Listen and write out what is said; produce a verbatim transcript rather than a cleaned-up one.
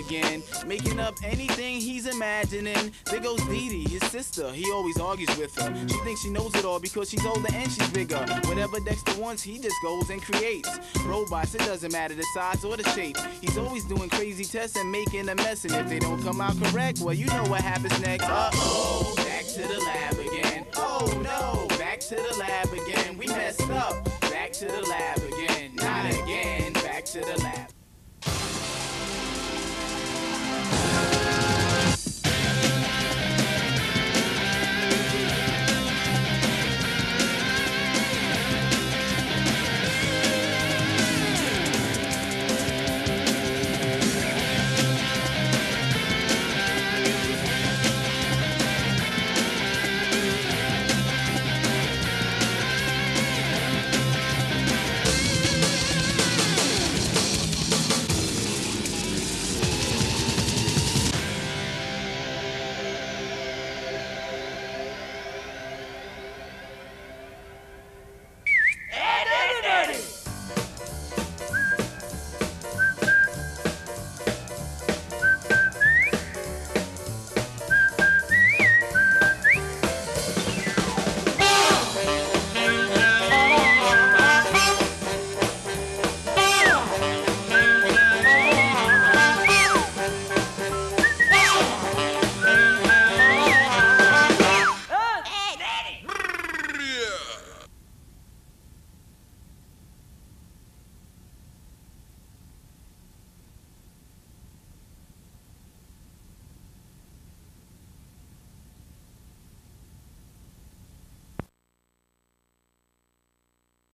again, making up anything he's imagining. There goes Dee Dee, his sister, he always argues with her. She thinks she knows it all because she's older and she's bigger. Whatever Dexter wants, he just goes and creates. Robots, it doesn't matter the size or the shape. He's always doing crazy tests and making a mess, and if they don't come out correct, well, you know what happens next. Uh-oh, back to the lab again. Oh no, back to the lab again. We messed up. Back to the lab again. Not again. Back to the lab.